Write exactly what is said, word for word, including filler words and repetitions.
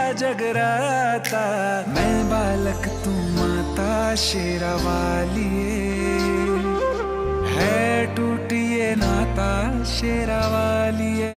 जगराता। मैं बालक तू माता शेरा वालिए, है टूटिए नाता शेरा वालिए।